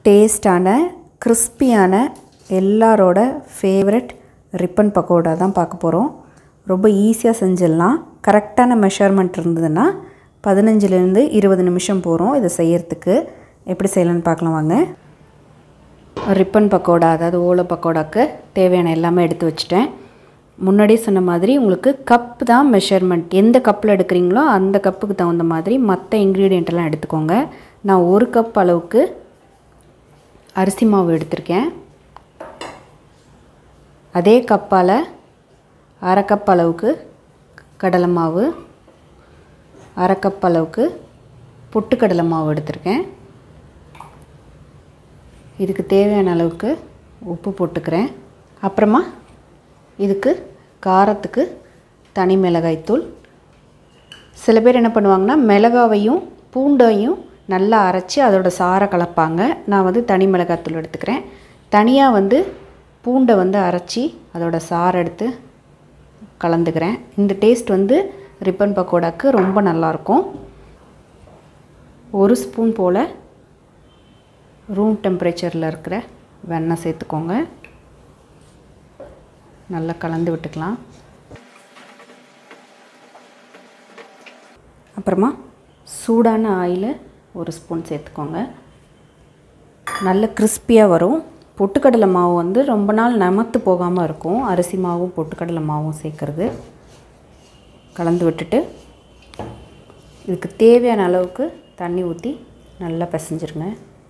டேஸ்டான கிறிஸ்பியான எல்லாரோட ஃபேவரட் ரிப்பன் பக்கோடா தான் பார்க்க போகிறோம். ரொம்ப ஈஸியாக செஞ்சிடலாம். கரெக்டான மெஷர்மெண்ட் இருந்ததுன்னா 15லேருந்து 20 நிமிஷம் போகிறோம் இதை செய்யறதுக்கு. எப்படி செய்யலான்னு பார்க்கலாம் வாங்க. ரிப்பன் பக்கோடா அதாவது ஓலை பக்கோடாக்கு தேவையான எல்லாமே எடுத்து வச்சுட்டேன். முன்னாடியே சொன்ன மாதிரி உங்களுக்கு கப் தான் மெஷர்மெண்ட். எந்த கப்பில் எடுக்கிறீங்களோ அந்த கப்புக்கு தகுந்த மாதிரி மற்ற இன்க்ரீடியண்ட்டெல்லாம் எடுத்துக்கோங்க. நான் 1 கப் அளவுக்கு அரிசி மாவு எடுத்திருக்கேன். அதே கப்பால் 1/2 கப் அளவுக்கு கடலை மாவு, 1/2 கப் அளவுக்கு பொட்டுக்கடலை மாவு எடுத்திருக்கேன். இதுக்கு தேவையான அளவுக்கு உப்பு போட்டுக்கிறேன். அப்புறமா இதுக்கு காரத்துக்கு தனி மிளகாய்த்தூள். சில பேர் என்ன பண்ணுவாங்கன்னா மிளகாவையும் பூண்டையும் நல்லா அரைச்சி அதோட சாரை கலப்பாங்க. நான் தனி மிளகாய்த்தூள் எடுத்துக்கிறேன். தனியாக பூண்டை அரைச்சி அதோட சாரை எடுத்து கலந்துக்கிறேன். இந்த டேஸ்ட் ரிப்பன் பக்கோடாக்கு ரொம்ப நல்லாயிருக்கும். 1 ஸ்பூன் போல் ரூம் டெம்பரேச்சரில் இருக்கிற வெண்ணெய் சேர்த்துக்கோங்க. நல்லா கலந்து விட்டுக்கலாம். அப்புறமா சூடான ஆயில் 1 ஸ்பூன் சேர்த்துக்கோங்க. நல்ல கிறிஸ்பியாக வரும். பொட்டுக்கடலை மாவு ரொம்ப நாள் நமத்து போகாமல் இருக்கும். அரிசி மாவும் பொட்டுக்கடலை மாவும் சேர்க்குறது. கலந்து விட்டுட்டு இதுக்கு தேவையான அளவுக்கு தண்ணி ஊற்றி நல்லா பிசைஞ்சிருங்க.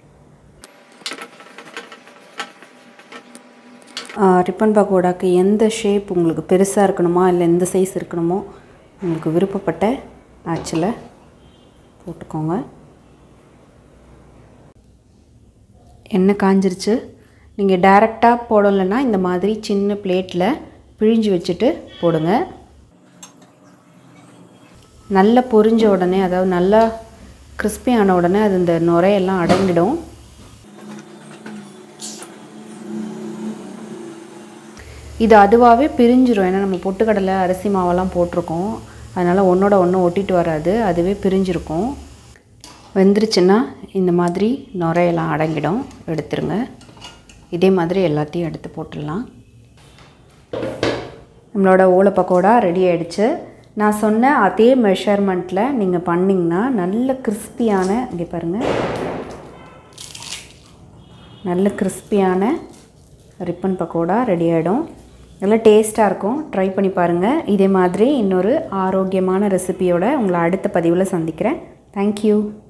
ரிப்பன் பக்கோடாக்கு எந்த ஷேப் உங்களுக்கு பெருசாக இருக்கணுமா இல்லை எந்த சைஸ் இருக்கணுமோ உங்களுக்கு விருப்பப்பட்ட ஆச்சில் போட்டுக்கோங்க. எண்ணெய் காஞ்சிருச்சு. நீங்கள் டைரெக்டாக போடலைன்னா இந்த மாதிரி சின்ன பிளேட்டில் பிழிஞ்சு வச்சுட்டு போடுங்க. நல்லா பொரிஞ்ச உடனே, அதாவது நல்லா கிறிஸ்பியான உடனே அது இந்த நுரையெல்லாம் அடங்கிடும். இது அதுவாகவே பிரிஞ்சிடும். ஏன்னா நம்ம பொட்டுக்கடலை அரிசி மாவெல்லாம் போட்டிருக்கோம். அதனால் ஒன்றோட ஒன்று ஒட்டிட்டு வராது, அதுவே பிரிஞ்சிருக்கும். வெந்துருச்சுன்னா இந்த மாதிரி நுரையெல்லாம் அடங்கிடும். எடுத்துருங்க. இதே மாதிரி எல்லாத்தையும் எடுத்து போட்டுடலாம். நம்மளோட ஓலை பக்கோடா ரெடி ஆகிடுச்சு. நான் சொன்ன அதே மெஷர்மெண்ட்டில் நீங்கள் பண்ணிங்கன்னா நல்ல கிறிஸ்பியான, இங்கே பாருங்கள், நல்ல கிறிஸ்பியான ரிப்பன் பக்கோடா ரெடி ஆகிடும். நல்லா டேஸ்ட்டாக இருக்கும். ட்ரை பண்ணி பாருங்கள். இதே மாதிரி இன்னொரு ஆரோக்கியமான ரெசிபியோடு உங்களை அடுத்த பதிவில் சந்திக்கிறேன். தேங்க்யூ.